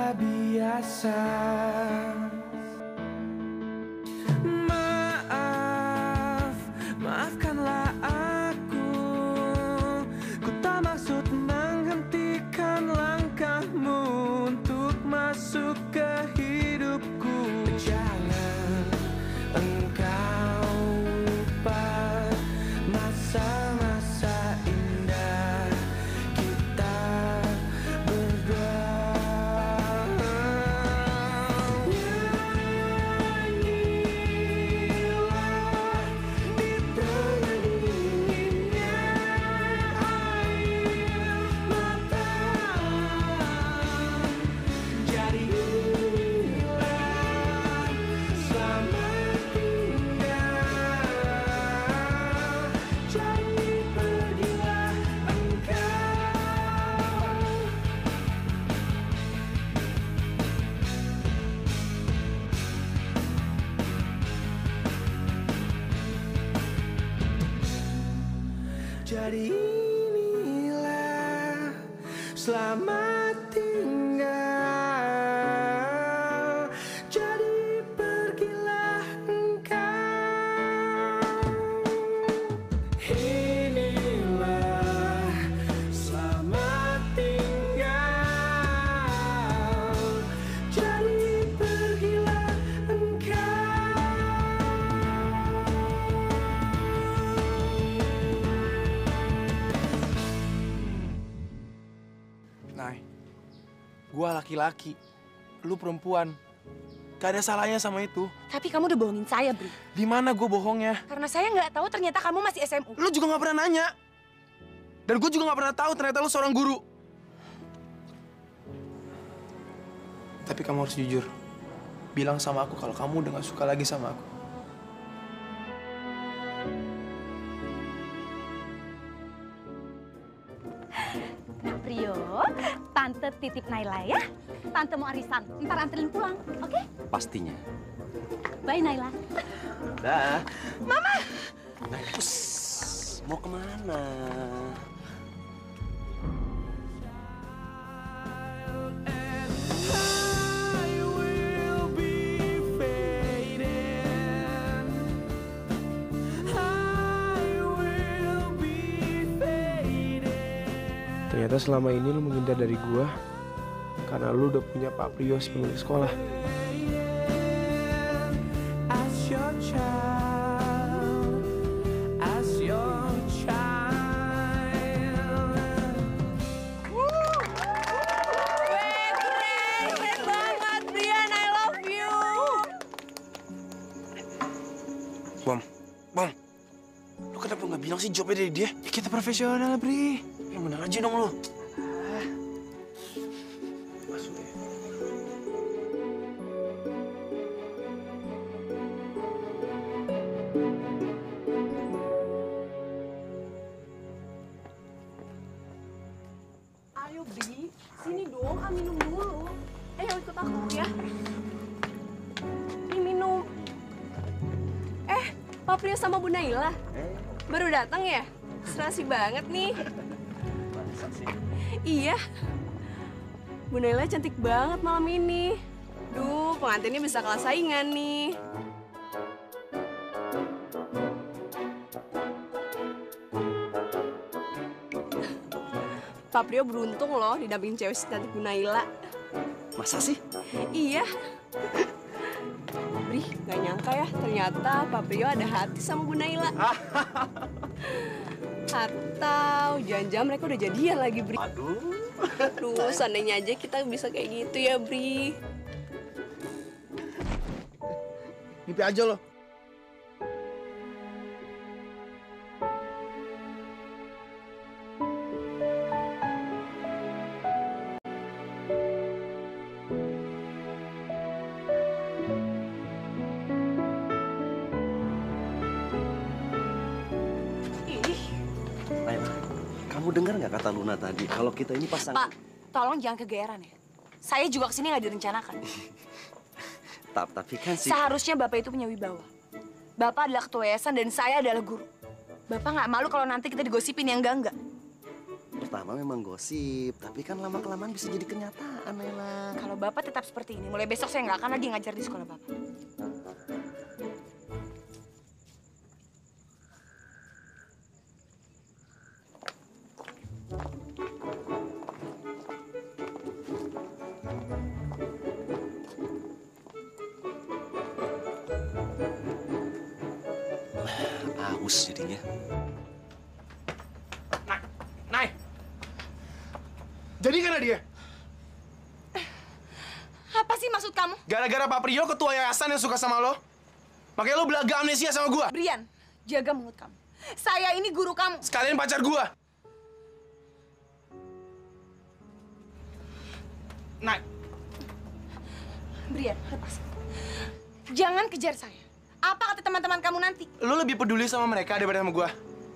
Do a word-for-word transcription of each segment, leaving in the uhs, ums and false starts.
biasa. Maaf, maafkanlah aku. Ku tak maksud menghentikan langkahmu untuk masuk ke hidupku. Jangan engkau lupa masa-masa indah kita berdua. Nyanyilah di tengah dinginnya air mata. Jadilah selamat tinggal. Jadi pergilah engkau. Jadi inilah selamat tinggal. Jadi pergilah engkau. Inilah selamat tinggal. Jadi pergilah engkau. Nay, gua laki-laki, lu perempuan. Gak ada salahnya sama itu. Tapi kamu udah bohongin saya, Bri. Di mana gua bohongnya? Karena saya nggak tahu ternyata kamu masih S M U. Lu juga gak pernah nanya. Dan gue juga gak pernah tahu ternyata lu seorang guru. Tapi kamu harus jujur. Bilang sama aku kalau kamu udah gak suka lagi sama aku. Prio, Tante titip Naila ya. Tante mau arisan, ntar anterin pulang, oke? Pastinya. Bye Naila. Dah. Mama. Us, mau kemana? I will be fading. I will be fading. Ternyata selama ini lu menghindar dari gua karena lu udah punya Pak Priyo pemilik sekolah. As your child, as your child. Keren banget, Brian, I love you. Bom, Bom, lu kenapa nggak bilang sih jawabnya dari dia? Ya kita profesional, Bri. Yang bener aja dong lu. Masuk deh. Ayo, Bi. Sini dong, ah, minum dulu. Ayo ikut aku ya. Ini minum. Eh, Pak Priyo sama Bu Naila. Baru datang ya? Serasi banget nih. Iya. Bu Naila cantik banget malam ini. Duh, pengantinnya bisa kalah saingan nih. Pak Priyo beruntung loh didampingin cewek secantik Bu Naila. Masa sih? Iya. Bri, gak nyangka ya, ternyata Pak Priyo ada hati sama Bu Naila. Atau jangan-jangan mereka udah jadian lagi, Bri. Aduh. Duh, seandainya aja kita bisa kayak gitu ya, Bri. Mimpi aja lo. Naila, kamu dengar nggak kata Luna tadi? Kalau kita ini pasangan... Pak, tolong jangan kegeeran ya. Saya juga kesini nggak direncanakan. Tap, tapi kan sih... Seharusnya Bapak itu punya wibawa. Bapak adalah ketua yayasan dan saya adalah guru. Bapak nggak malu kalau nanti kita digosipin yang enggak-enggak. Pertama memang gosip, tapi kan lama-kelamaan bisa jadi kenyataan, Naila. Kalau Bapak tetap seperti ini, mulai besok saya nggak akan lagi ngajar di sekolah Bapak. Aus jadinya. Nay, Nay. Jadi karena dia? Apa sih maksud kamu? Gara-gara Pak Priyo ketua yayasan yang suka sama lo? Makanya lo belaga amnesia sama gua. Brian, jaga mulut kamu. Saya ini guru kamu. Sekalian pacar gua. Nay, Brian, lepas. Jangan kejar saya. Apa kata teman-teman kamu nanti? lo lebih peduli sama mereka daripada sama gua.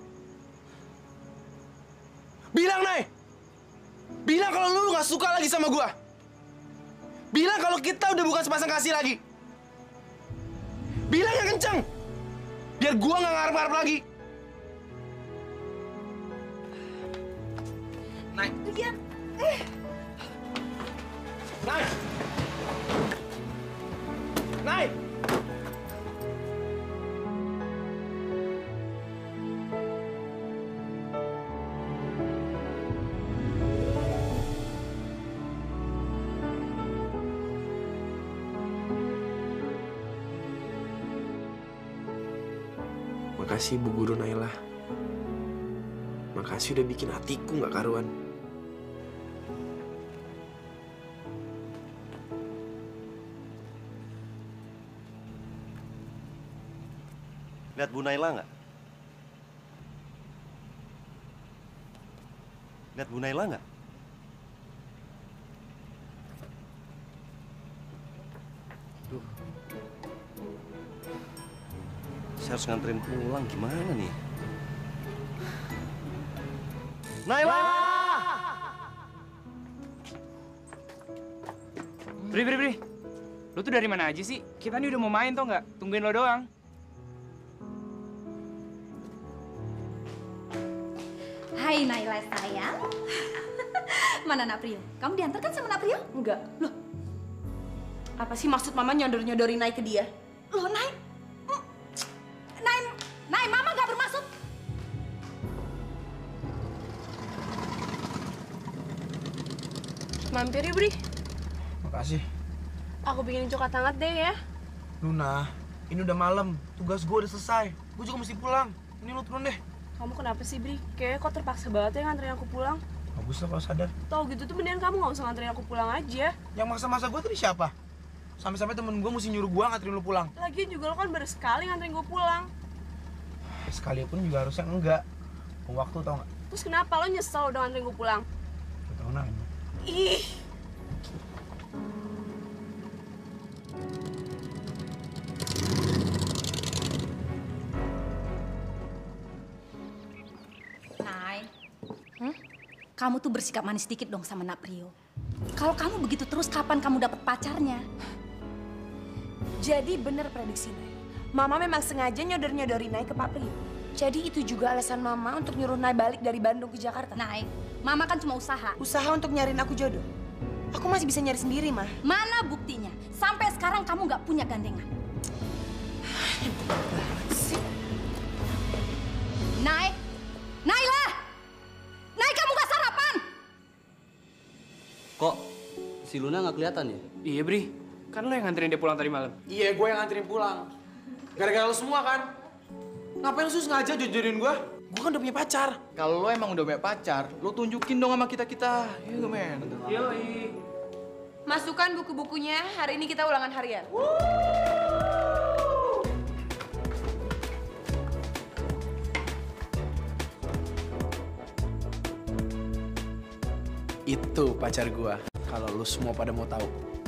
Bilang, Nay. Bilang kalau lu nggak suka lagi sama gua. Bilang kalau kita udah bukan sepasang kasih lagi. Bilang yang kenceng. Biar gua nggak ngarep-ngarep lagi. Nay. Brian, eh. Nay. Nay. Makasih Bu Guru Naila. Makasih udah bikin hatiku nggak karuan. Lihat Bu Naila nggak? Lihat Bu Naila nggak? Duh. Saya harus nganterin pulang, gimana nih? Naila! Bri, Bri, Bri. Lu tuh dari mana aja sih? Kita nih udah mau main tau nggak? Tungguin lo doang. Hai Naila sayang. Mana Naprio? Kamu diantarkan sama Naprio? Enggak. Loh, apa sih maksud Mama nyodor-nyodorin naik ke dia? Loh, Nay. Mm. Nay, Nay, Mama gak bermaksud. Mampir ya, Bri. Makasih. Aku bikinin coklat hangat deh ya. Luna, ini udah malam. Tugas gue udah selesai. Gue juga mesti pulang. Ini lu turun deh. Kamu kenapa sih, Bri? Kayaknya kok terpaksa banget ya nganterin aku pulang. Bagus lah kalau sadar. Tau gitu tuh mendingan kamu gak usah nganterin aku pulang aja. Yang maksa-maksa gue tadi siapa? Sampai-sampai temen gue mesti nyuruh gue nganterin lu pulang. Lagian juga lo kan baru sekali nganterin gue pulang. Sekalipun juga harusnya enggak. Waktu tau nggak? Terus kenapa lo nyesel udah nganterin gue pulang? Gak tau nanya. Ih, Nay, hmm? Kamu tuh bersikap manis dikit dong sama Naprio. Kalau kamu begitu terus, kapan kamu dapat pacarnya? Jadi bener prediksi Nay. Mama memang sengaja nyodor-nyodorin Nay ke Pak Priyo. Jadi itu juga alasan Mama untuk nyuruh Nay balik dari Bandung ke Jakarta. Nay, Mama kan cuma usaha. Usaha untuk nyariin aku jodoh. Aku masih bisa nyari sendiri, Mah. Mana buktinya? Sampai sekarang kamu nggak punya gandengan. Nay, Naila, Nay kamu nggak sarapan? Kok si Luna nggak kelihatan ya? Iya, Bri. Kan lo yang nganterin dia pulang tadi malam. Iya, gue yang nganterin pulang. Gara-gara lo semua kan? Ngapain lo sengaja jodohin gue? Gue kan udah punya pacar. Kalau lo emang udah punya pacar, lo tunjukin dong sama kita-kita. Iya gak, men? Yoi. Masukkan buku-bukunya, hari ini kita ulangan harian. Itu pacar gue. Kalau lo semua pada mau tahu.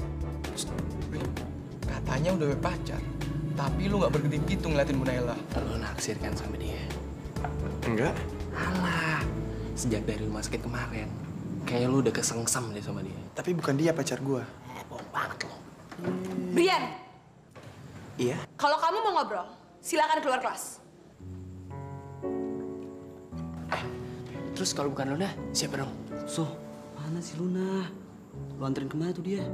Katanya udah punya pacar, tapi lo gak berkedip gitu ngeliatin Bu Naila. Lo naksir kan sama dia? Enggak. Alah, sejak dari rumah sakit kemarin, kayak lu udah kesengsem deh sama dia. Tapi bukan dia pacar gue. Eh, bohong banget lo. Brian, Iya? kalau kamu mau ngobrol, silakan keluar kelas. Terus kalau bukan Luna, siapa dong? So, mana si Luna? Lu anterin kemana tuh dia?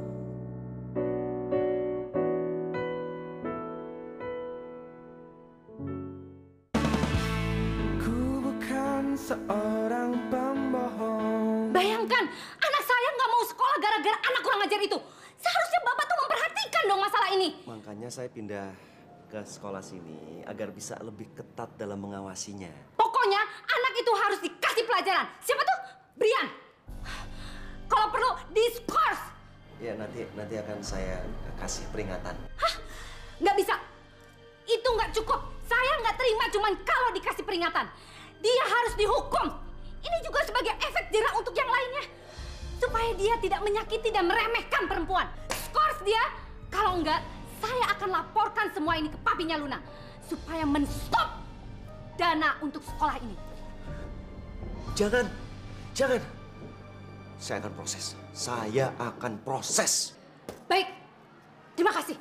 Ku bukan seorang pembohong. Bayangkan, anak saya nggak mau sekolah gara-gara anak kurang ajar itu. Seharusnya Bapak tuh memperhatikan dong masalah ini. Makanya saya pindah ke sekolah sini agar bisa lebih ketat dalam mengawasinya. Pokoknya anak itu harus dikasih pelajaran. Siapa tuh? Brian. Kalau perlu diskors. Ya nanti nanti akan saya kasih peringatan. Hah? Nggak bisa. Itu nggak cukup. Saya nggak terima cuman kalau dikasih peringatan. Dia harus dihukum. Ini juga sebagai efek jerah untuk yang lainnya. Supaya dia tidak menyakiti dan meremehkan perempuan. Skors dia. Kalau enggak, saya akan laporkan semua ini ke papinya Luna. Supaya menstop dana untuk sekolah ini. Jangan, jangan. Saya akan proses. Saya akan proses. Baik, terima kasih.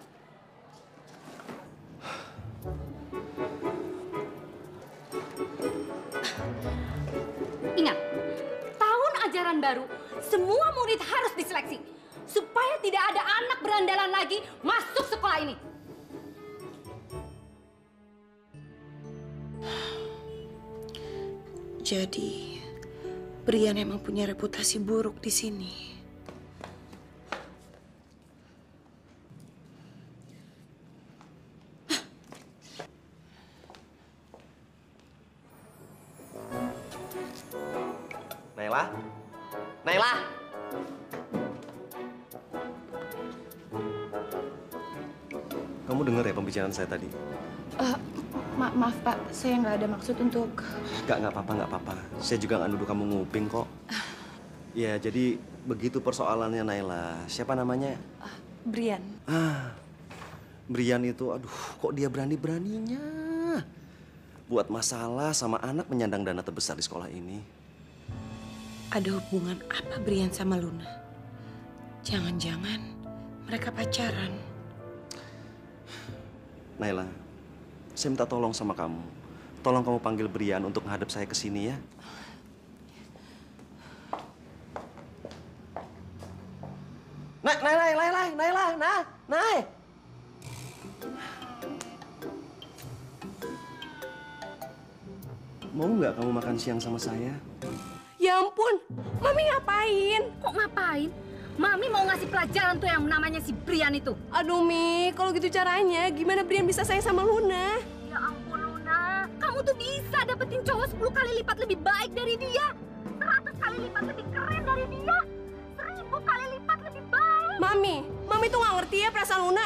Ingat, tahun ajaran baru, semua murid harus diseleksi. Supaya tidak ada anak berandalan lagi masuk sekolah ini. Jadi, Brian emang punya reputasi buruk di sini. Naila? Naila? Kamu dengar ya pembicaraan saya tadi? Uh, ma maaf Pak, saya nggak ada maksud untuk... Gak, nggak apa-apa, nggak apa-apa. Saya juga nggak nuduh kamu nguping kok. Ya, jadi begitu persoalannya Naila. Siapa namanya? Uh, Brian. Ah, Brian itu, aduh, kok dia berani-beraninya buat masalah sama anak penyandang dana terbesar di sekolah ini. Ada hubungan apa Brian sama Luna? Jangan-jangan mereka pacaran. Naila, saya minta tolong sama kamu. Tolong kamu panggil Brian untuk menghadap saya ke sini ya. Nah, Nay, Nay, Nay, Nay, Naila, Nay, Nay. Mau nggak kamu makan siang sama saya? Ya ampun, Mami ngapain? Kok ngapain? Mami mau ngasih pelajaran tuh yang namanya si Brian itu. Aduh Mi, kalau gitu caranya gimana Brian bisa sayang sama Luna? Ya ampun Luna, kamu tuh bisa dapetin cowok sepuluh kali lipat lebih baik dari dia. Seratus kali lipat lebih keren dari dia. Seribu kali lipat lebih baik. Mami, Mami tuh nggak ngerti ya perasaan Luna.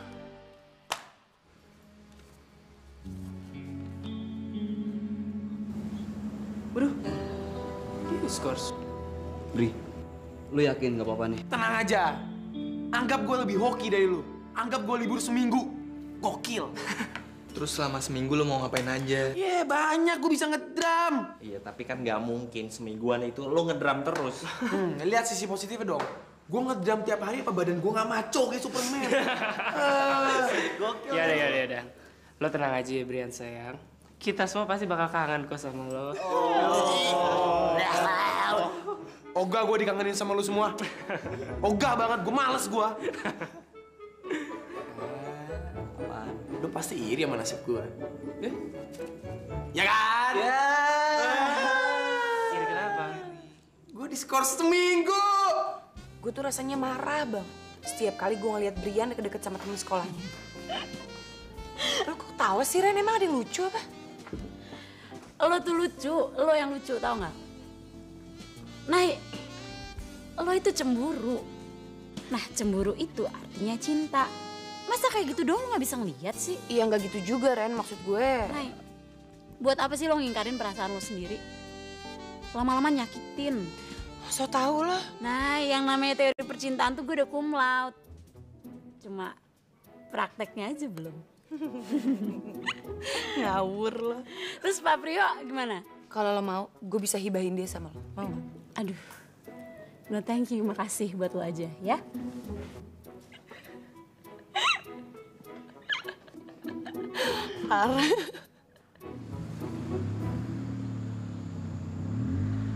Waduh, diskors. Bri, lu yakin gak apa-apa nih? Tenang aja. Anggap gue lebih hoki dari lu. Anggap gue libur seminggu. Gokil. Terus selama seminggu lo mau ngapain aja? Iya, yeah, banyak. Gue bisa ngedram. Iya, tapi kan nggak mungkin semingguan itu lo ngedram terus. Hmm, lihat sisi positifnya dong. Gue ngedram tiap hari apa badan gue nggak maco kayak Superman. uh, Gokil. Ya udah, ya udah, ya udah. Lo tenang aja ya, Brian sayang. Kita semua pasti bakal kangen kok sama lo. Oh. Ogah gue dikangenin sama lu semua. Ogah banget, gue males gue. Lu pasti iri sama nasib gue. Eh? Ya kan? Ya. Iri kenapa? Gue diskors seminggu. Gue tuh rasanya marah bang. Setiap kali gue ngeliat Brian deket-deket sama temen sekolahnya. Lo kok tawa sih Ren? Emang ada yang lucu apa? Lo tuh lucu, lo yang lucu tau nggak? Nay, lo itu cemburu. Nah cemburu itu artinya cinta. Masa kayak gitu doang lo nggak bisa ngeliat sih? Iya nggak gitu juga Ren, maksud gue. Nay, buat apa sih lo ngingkarin perasaan lo sendiri? Lama-lama nyakitin. So tau lo. Nah yang namanya teori percintaan tuh gue udah cum laude. Cuma prakteknya aja belum. Ngawur lo. Terus Pak Prio gimana? Kalau lo mau, gue bisa hibahin dia sama lo. Mau nggak? Aduh, no thank you, makasih buat lo aja ya. Parah.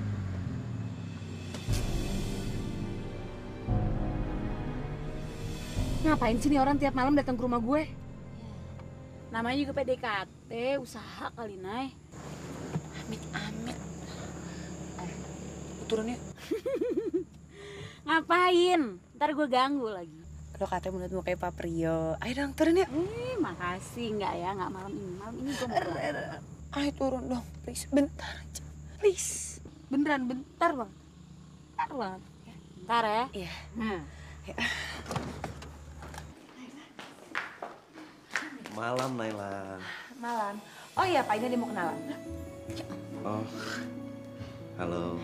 Ngapain sih nih orang tiap malam datang ke rumah gue? Namanya juga P D K T, usaha kali, Nay. Amit-amit. Oh, turun yuk. Ngapain? Ntar gue ganggu lagi. Lo katanya menurut mau kayak Pak Prio. Ayo dong, turun yuk. Eh, makasih. Enggak ya, enggak malam ini. Malam ini gue mau pulang. Ayo turun dong, please. Bentar aja. Please. Beneran bentar bang. Bentar banget. Bentar ya. Iya. Nah. Ya. Malam, Naila. Malam. Oh iya, Pak, ini dia mau kenalan. Oh, halo.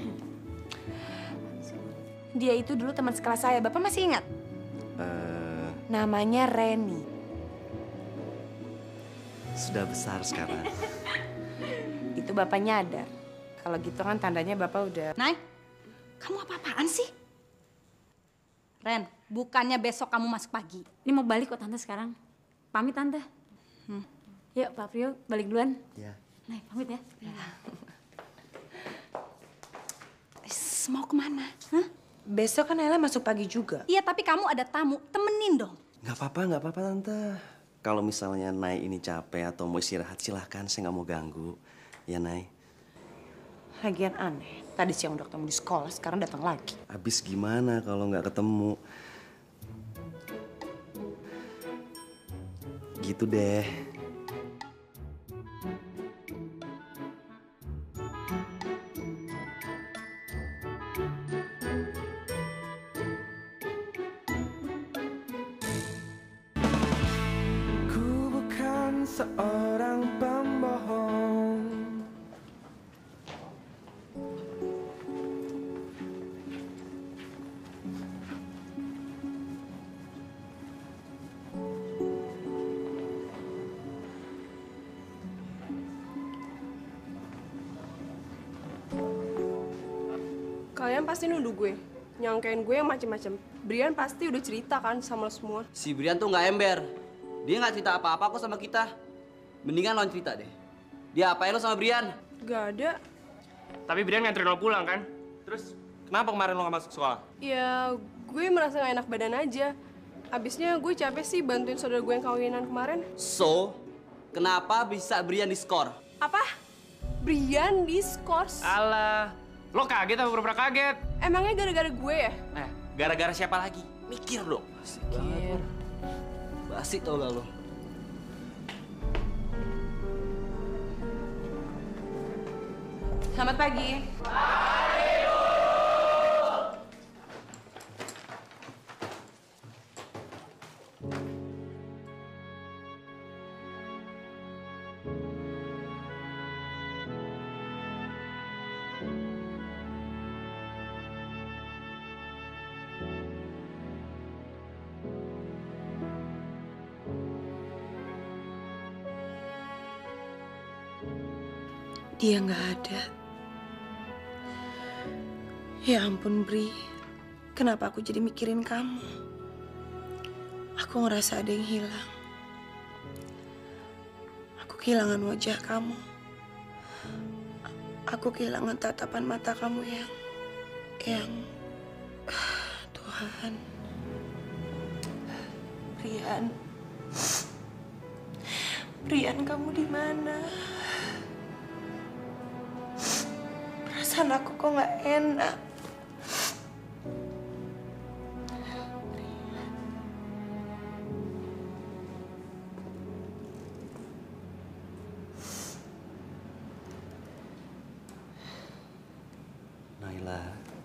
Dia itu dulu teman sekelas saya. Bapak masih ingat? Eh, Namanya Reni. sudah besar sekarang. Itu Bapak nyadar. Kalau gitu kan tandanya Bapak udah... Nay, kamu apa-apaan sih? Ren, bukannya besok kamu masuk pagi. Ini mau balik kok Tante sekarang. Pamit Tante. Hmm. Yuk Pak Prio, balik duluan. Ya. Nay, pamit ya. Mau kemana? Hah? Besok kan Ella masuk pagi juga. Iya, tapi kamu ada tamu. Temenin dong. Nggak apa-apa, nggak apa-apa Tante. Kalau misalnya Nay ini capek atau mau istirahat, silahkan. Saya nggak mau ganggu. Ya, Nay. Lagian aneh. Tadi siang udah ketemu di sekolah, sekarang datang lagi. Habis gimana kalau nggak ketemu? Gitu deh. Ku bukan seorang pembohong. Kalian pasti nuduh gue, nyangkain gue yang macem-macem. Brian pasti udah cerita kan sama lo semua. Si Brian tuh nggak ember. Dia nggak cerita apa-apa kok sama kita. Mendingan lo cerita deh. Dia apain lo sama Brian? Gak ada. Tapi Brian nganterin lo pulang kan? Terus kenapa kemarin lo gak masuk sekolah? Ya, gue merasa gak enak badan aja. Abisnya gue capek sih bantuin saudara gue yang kawinan kemarin. So, kenapa bisa Brian diskor? Apa? Brian diskors? Alah, lo kaget apa pura-pura kaget? Emangnya gara-gara gue ya? Nah, gara-gara siapa lagi? Mikir dong. Mikir. Basi tau gak lo? Selamat pagi. Dia nggak ada. Ya ampun, Bri. Kenapa aku jadi mikirin kamu? Aku ngerasa ada yang hilang. Aku kehilangan wajah kamu. Aku kehilangan tatapan mata kamu yang... yang... Tuhan. Brian. Brian, kamu di mana? Perasaan aku kok nggak enak. Naila,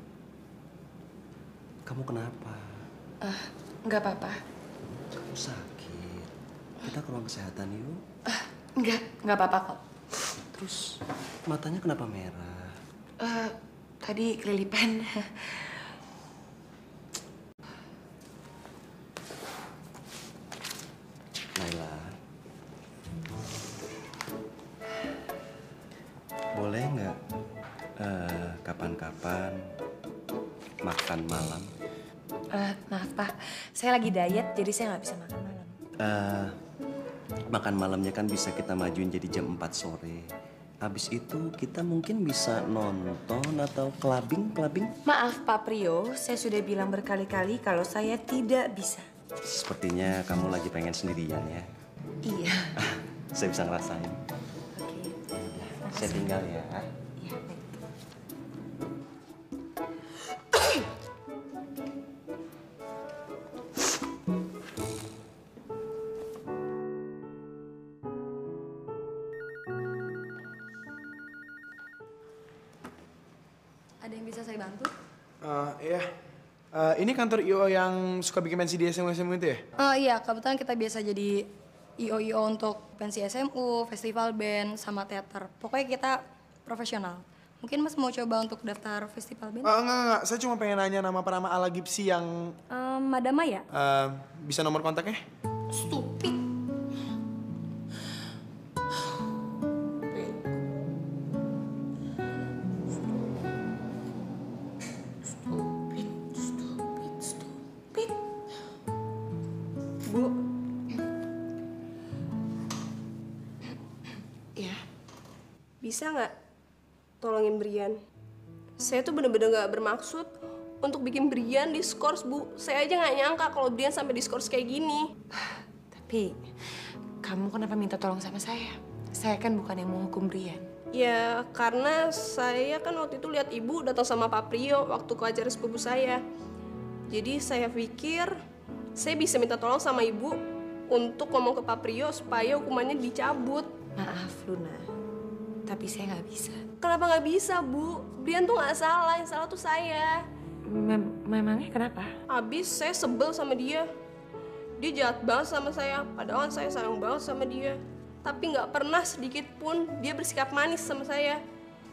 kamu kenapa? Uh, nggak apa-apa. Kamu sakit. Kita ke ruang kesehatan yuk. Uh, nggak, nggak apa-apa kok. Terus matanya kenapa merah? Uh, tadi kelilipan. Naila, boleh nggak uh, kapan-kapan makan malam? Uh, maaf Pak, saya lagi diet jadi saya nggak bisa makan malam. Uh, makan malamnya kan bisa kita majuin jadi jam empat sore. Habis itu kita mungkin bisa nonton atau clubbing, clubbing. Maaf Pak Prio, saya sudah bilang berkali-kali kalau saya tidak bisa. Sepertinya kamu lagi pengen sendirian ya. Iya. Saya bisa ngerasain. Oke. Saya tinggal ya. Iya, baik. Ada yang bisa saya bantu? Uh, iya. Uh, ini kantor I O yang suka bikin pensi di S M U S M U itu ya? Oh iya, kebetulan kita biasa jadi I O-I O untuk pensi S M U, festival band, sama teater. Pokoknya kita profesional. Mungkin Mas mau coba untuk daftar festival band? Uh, enggak, enggak. Saya cuma pengen nanya nama Pranama Ala Gipsy yang... Um, Madama ya? Uh, bisa nomor kontaknya? Stupid. Bu. Ya. Bisa nggak tolongin Brian? Saya tuh bener-bener nggak bermaksud untuk bikin Brian diskors, Bu. Saya aja nggak nyangka kalau Brian sampai diskors kayak gini. Tapi, kamu kenapa minta tolong sama saya? Saya kan bukan yang mau hukum Brian. Ya, karena saya kan waktu itu lihat Ibu datang sama Pak Prio waktu ke acara sepupu saya. Jadi saya pikir saya bisa minta tolong sama Ibu untuk ngomong ke Pak Prio supaya hukumannya dicabut. Maaf, Luna. Tapi saya nggak bisa. Kenapa nggak bisa, Bu? Brian tuh nggak salah, yang salah tuh saya. Mem memangnya kenapa? Abis saya sebel sama dia. Dia jahat banget sama saya, padahal saya sayang banget sama dia. Tapi nggak pernah sedikit pun dia bersikap manis sama saya.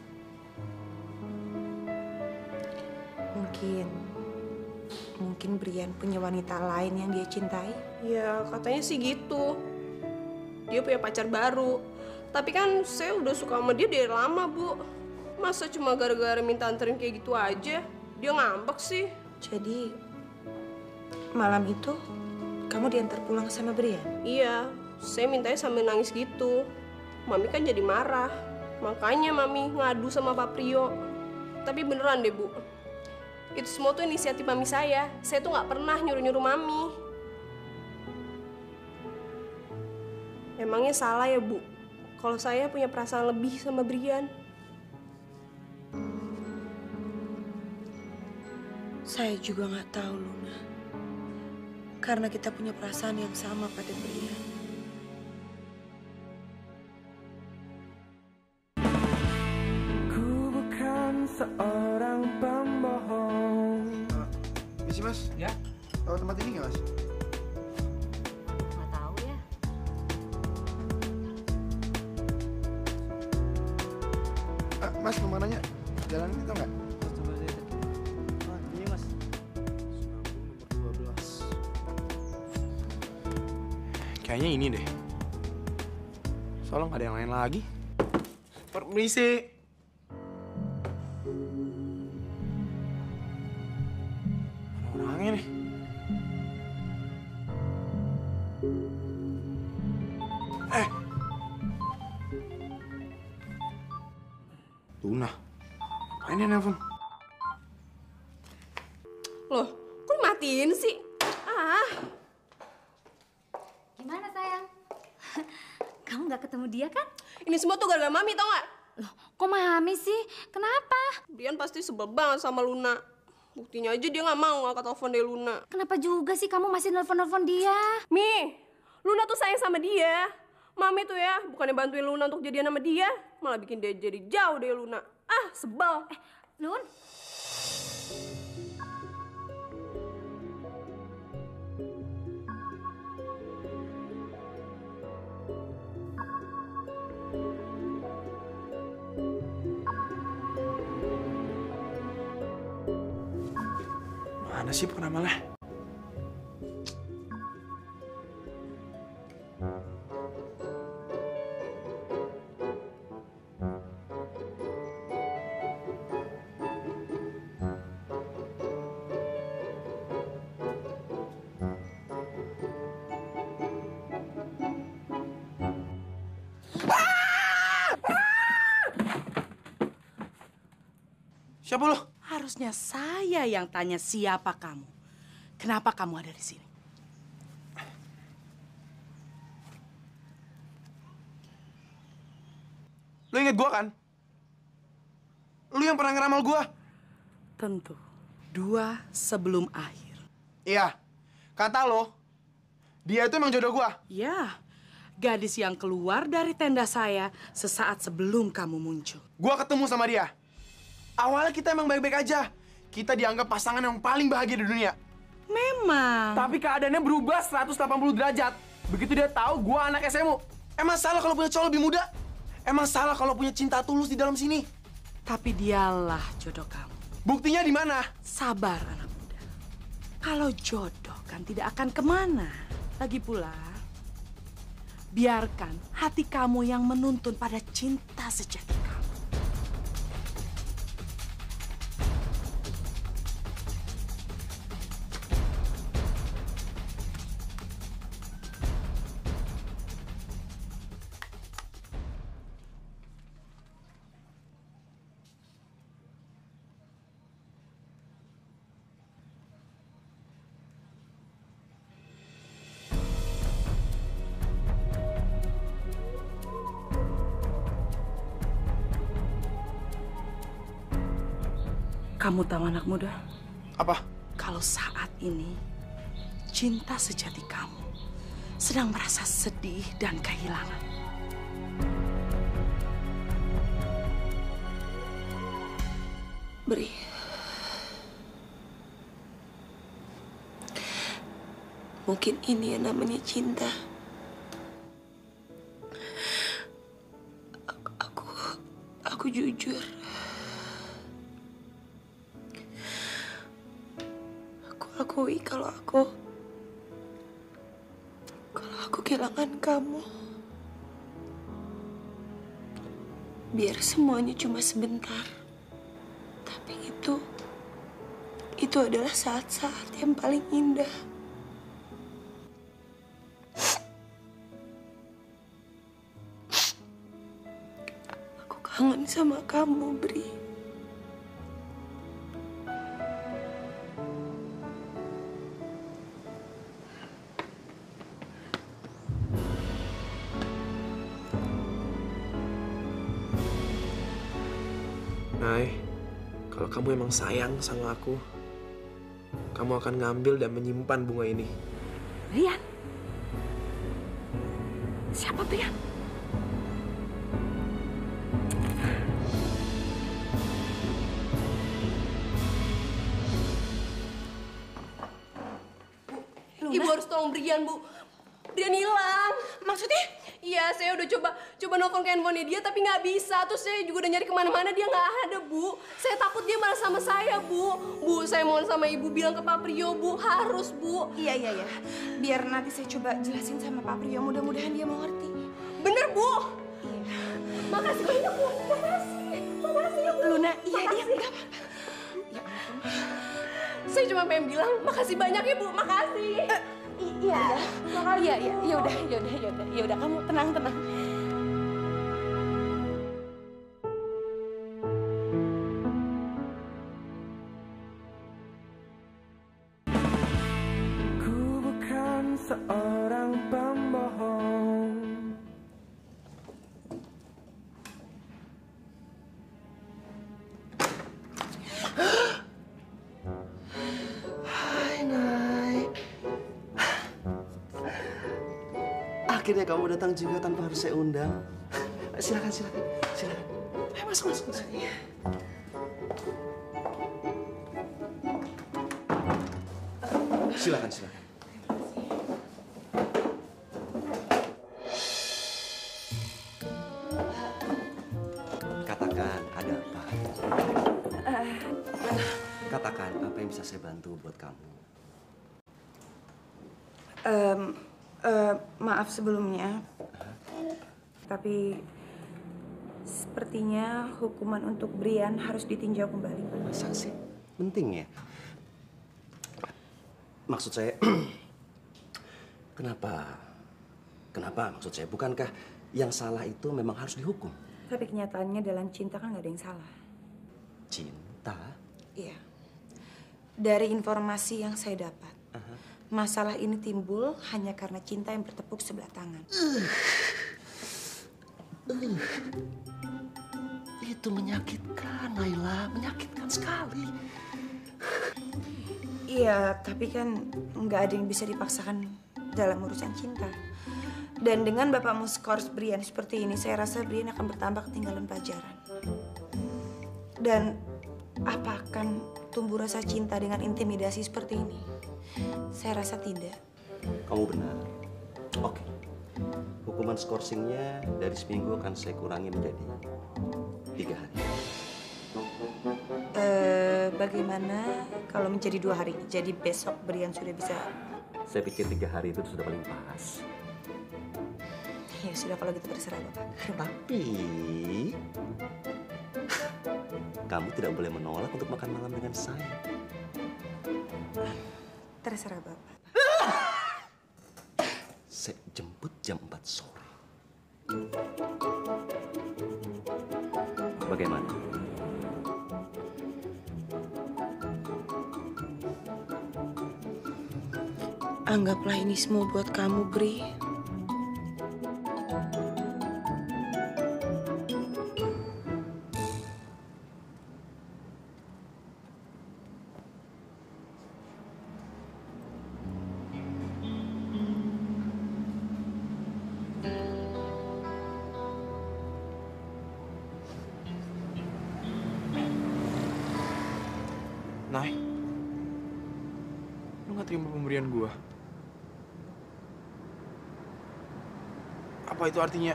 Mungkin, mungkin Brian punya wanita lain yang dia cintai. Ya katanya sih gitu. Dia punya pacar baru. Tapi kan saya udah suka sama dia dari lama, Bu. Masa cuma gara-gara minta anterin kayak gitu aja? Dia ngambek sih. Jadi, malam itu kamu diantar pulang sama Brian? Iya, saya mintanya sambil nangis gitu. Mami kan jadi marah. Makanya Mami ngadu sama Pak Prio. Tapi beneran deh, Bu. Itu semua tuh inisiatif Mami saya. Saya tuh nggak pernah nyuruh-nyuruh Mami. Emangnya salah ya, Bu? Kalau saya punya perasaan lebih sama Brian. Saya juga nggak tahu, Luna. Karena kita punya perasaan yang sama pada Brian. Ku bukan seorang pembohong. Misi, Mas? Ya? Tahu tempat ini nggak, Mas? Nggak tahu ya. Ah, Mas, mau nanya. Jalan ini tau nggak? Iya, Mas. dua belas. Kayaknya ini deh. Soalnya nggak ada yang lain lagi. Permisi. Ada orangnya nih. Eh. Luna. Ngapain dia nelfon? Loh, kok dimatiin sih? Ah. Gimana sayang? Kamu nggak ketemu dia kan? Ini semua tuh gara-gara Mami, tau nggak? Loh, kok Mami sih? Kenapa? Brian pasti sebel banget sama Luna. Buktinya aja dia nggak mau ngangkat telepon dari Luna. Kenapa juga sih kamu masih nelfon-nelfon dia? Mi, Luna tuh sayang sama dia. Mami tuh ya, bukannya bantuin Luna untuk jadian sama dia, malah bikin dia jadi jauh dari Luna. Ah, sebel. Eh, Lun. Mana sih Pranama? Siapa lo? Harusnya saya yang tanya siapa kamu. Kenapa kamu ada di sini? Lu inget gua kan? Lu yang pernah ngeramal gua. Tentu. Dua sebelum akhir. Iya. Kata lo, dia itu emang jodoh gua. Ya. Gadis yang keluar dari tenda saya sesaat sebelum kamu muncul. Gua ketemu sama dia. Awalnya kita emang baik-baik aja. Kita dianggap pasangan yang paling bahagia di dunia. Memang. Tapi keadaannya berubah seratus delapan puluh derajat. Begitu dia tahu gua anak S M U. Emang salah kalau punya cowok lebih muda? Emang salah kalau punya cinta tulus di dalam sini? Tapi dialah jodoh kamu. Buktinya di mana? Sabar anak muda. Kalau jodoh kan tidak akan kemana. Lagi pula, biarkan hati kamu yang menuntun pada cinta sejati kamu. Kamu tahu anak muda? Apa? Kalau saat ini, cinta sejati kamu sedang merasa sedih dan kehilangan. Bri. Mungkin ini yang namanya cinta. Aku, aku, aku jujur. Akui kalau aku kalau aku kehilangan kamu, biar semuanya cuma sebentar, tapi itu itu adalah saat-saat yang paling indah. Aku kangen sama kamu, Bri. Nay, kalau kamu emang sayang sama aku, kamu akan ngambil dan menyimpan bunga ini. Rian? Siapa tuh ya? Ibu harus tolong Brian, Bu. Brian hilang. Maksudnya? Iya, saya udah coba coba nelfon ke handphonenya dia, tapi nggak bisa. Terus saya juga udah nyari kemana-mana, dia nggak ada, Bu. Saya takut dia marah sama saya, Bu. Bu, saya mohon sama Ibu bilang ke Pak Priyo, Bu. Harus, Bu. Iya, iya, iya. Biar nanti saya coba jelasin sama Pak Priyo. Mudah-mudahan dia mau ngerti. Bener, Bu. Iya. Makasih banyak, Bu. Makasih. Makasih, Bu. Luna, iya, makasih. iya, nggak apa-apa. Ya ampun. Saya cuma pengen bilang, makasih banyak ya, Bu. Makasih. Uh, iya, iya, iya, iya, udah, ya udah, ya udah, ya udah, kamu tenang, tenang. Ku bukan seorang pembohong. Hai, Nay. Akhirnya kamu datang juga tanpa harus saya undang. Silakan, silakan, silakan. Ayo masuk, masuk, masuk. Silakan, silakan. Katakan, ada apa? Katakan, apa yang bisa saya bantu buat kamu? Um, uh, maaf sebelumnya, tapi sepertinya hukuman untuk Brian harus ditinjau kembali. Masa sih? Penting ya? Maksud saya, kenapa? Kenapa maksud saya? Bukankah yang salah itu memang harus dihukum? Tapi kenyataannya dalam cinta kan nggak ada yang salah. Cinta? Iya. Dari informasi yang saya dapat, Uh-huh. masalah ini timbul hanya karena cinta yang bertepuk sebelah tangan. Uh. Uh. Itu menyakitkan, Naila. Menyakitkan sekali. Iya, tapi kan nggak ada yang bisa dipaksakan dalam urusan cinta. Dan dengan bapakmu skors Brian seperti ini, saya rasa Brian akan bertambah ketinggalan pelajaran. Dan apa akan tumbuh rasa cinta dengan intimidasi seperti ini? Saya rasa tidak. Kamu benar. Oke. Hukuman skorsingnya dari seminggu akan saya kurangi menjadi tiga hari. Eh, bagaimana kalau menjadi dua hari? Jadi besok Brian sudah bisa. Saya pikir tiga hari itu sudah paling pas. Ya sudah, kalau gitu terserah Bapak. Tapi kamu tidak boleh menolak untuk makan malam dengan saya. Terserah Bapak. Saya jemput jam empat sore. Bagaimana? Anggaplah ini semua buat kamu, Bri. Nay, lu gak terima pemberian gua? Apa itu artinya?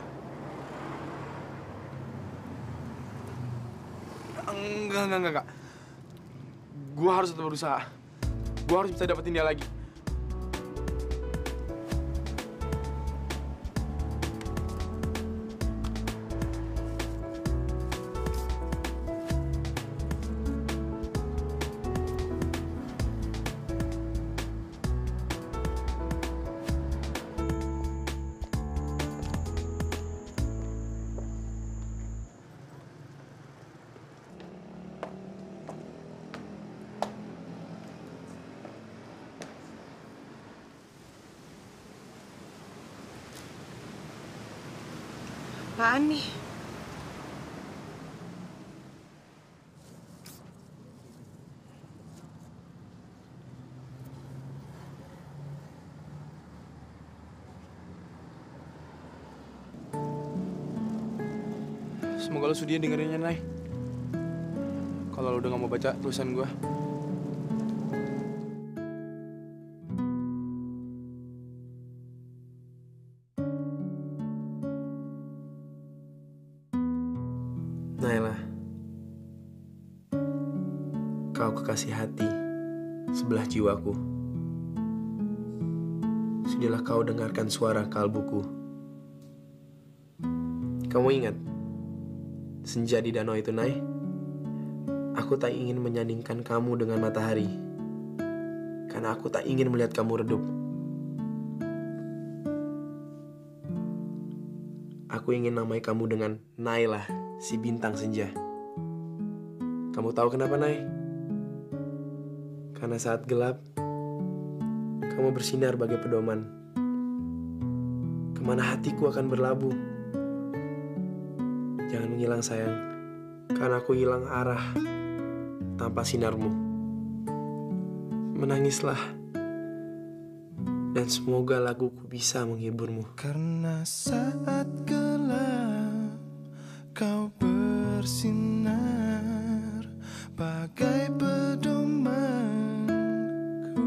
Enggak, enggak, enggak, enggak. Gua harus tetap berusaha. Gua harus bisa dapetin dia lagi. Apaan nih? Semoga lo sudi dengerinnya, Nay. Kalau lo udah gak mau baca tulisan gua. Naila, kau kekasih hati sebelah jiwaku. Sudahlah kau dengarkan suara kalbuku. Kamu ingat senja di danau itu, Nay? Aku tak ingin menyandingkan kamu dengan matahari, karena aku tak ingin melihat kamu redup. Aku ingin namai kamu dengan Naila, si bintang senja. Kamu tahu kenapa, Nay? Karena saat gelap, kamu bersinar bagai pedoman. Kemana hatiku akan berlabuh. Jangan menghilang, sayang, karena aku hilang arah tanpa sinarmu. Menangislah, dan semoga laguku bisa menghiburmu. Karena saat gelap kau bersinar bagai pedomanku,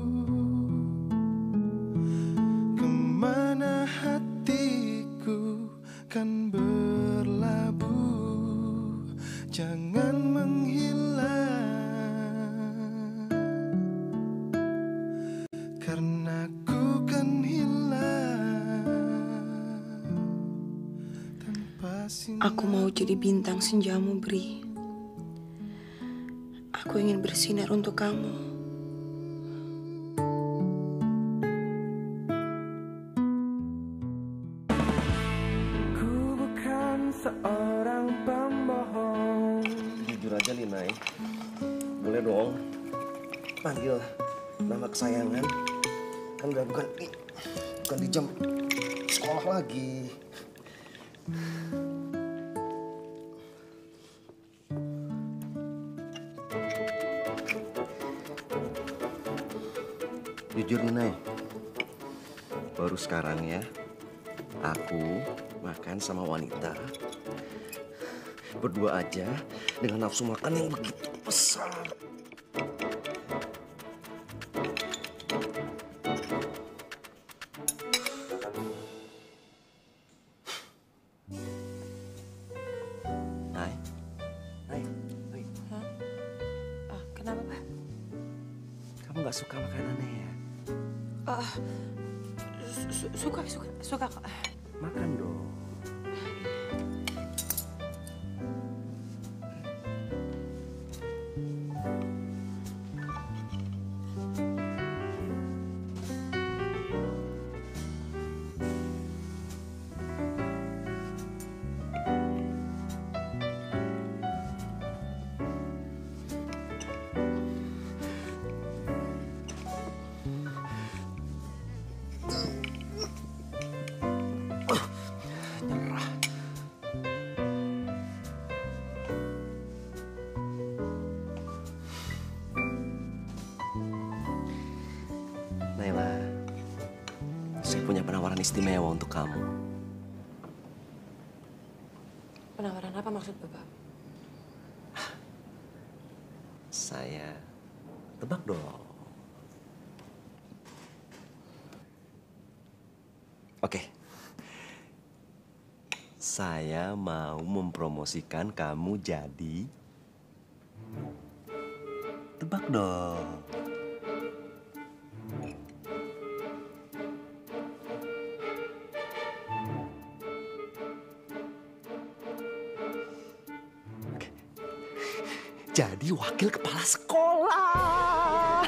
kemana hatiku kan berlabuh. Jangan menghilang, karena ku kan hilang tanpa sinar. Aku mau jadi bintang senjamu, Bri. Aku ingin bersinar untuk kamu. Ku bukan seorang pembohong. Jujur aja nih, Nay. Boleh dong panggil nama kesayangan. Kan udah bukan bukan di jam sekolah lagi. Jujur nih, Nay. Baru sekarang ya, aku makan sama wanita. Berdua aja dengan nafsu makan yang begitu besar. Nay, Nay, Nay. Hah? Oh, kenapa, Pak? Kamu nggak suka makanannya ya? Oh, su- su- suka, suka, suka kok. Makan dong. Naila, saya punya penawaran istimewa untuk kamu. Penawaran apa maksud Bapak? Saya tebak dong. Oke. Saya mau mempromosikan kamu jadi... Tebak dong. Jadi wakil kepala sekolah.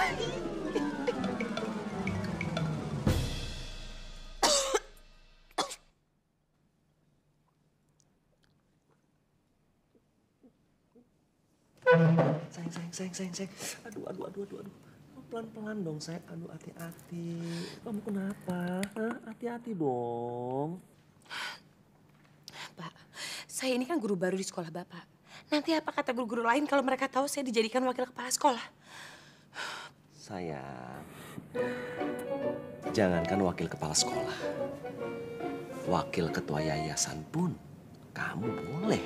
Sayang, sayang, sayang, sayang, sayang. Aduh, aduh, aduh, aduh, aduh. Pelan-pelan dong, sayang. Aduh, hati-hati. Kamu kenapa? Hah? Hati-hati dong. Pak, saya ini kan guru baru di sekolah Bapak. Nanti apa kata guru-guru lain kalau mereka tahu saya dijadikan wakil kepala sekolah? Sayang, jangankan wakil kepala sekolah. Wakil ketua yayasan pun kamu boleh.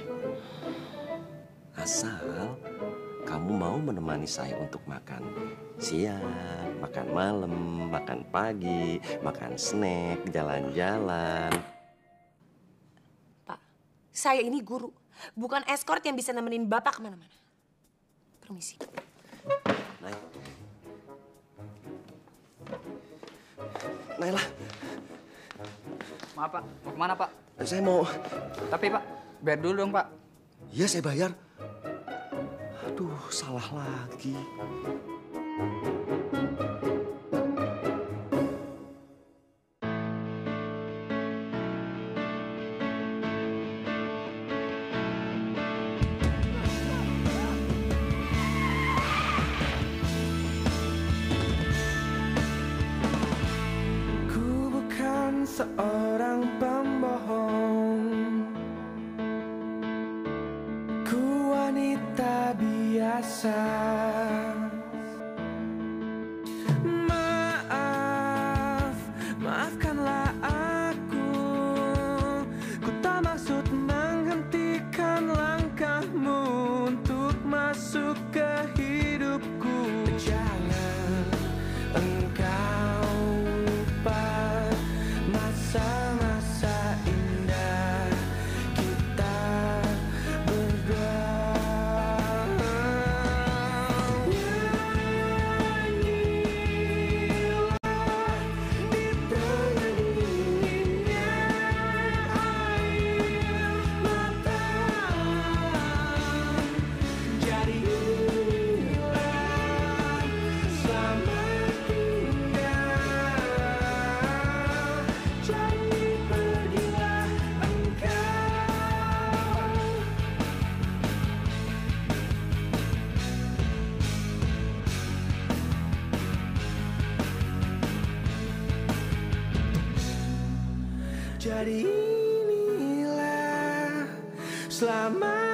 Asal kamu mau menemani saya untuk makan siang, makan malam, makan pagi, makan snack, jalan-jalan. Pak, saya ini guru. Bukan escort yang bisa nemenin Bapak kemana-mana. Permisi. Nay. Naila. Maaf, Pak. Mau kemana, Pak? Saya mau... Tapi, Pak, bayar dulu dong, Pak. Iya, saya bayar. Aduh, salah lagi. Seorang pembohong, ku wanita biasa. Maaf, maafkanlah aku. Ku tak maksud menghentikan langkahmu untuk masuk ke hidupku. Jangan engkau lupa masa-masa indah kita berdua. Nyanyilah di tengah dinginnya air mata. Jadilah selamat tinggal. Jadi pergilah engkau. Jadi inilah selama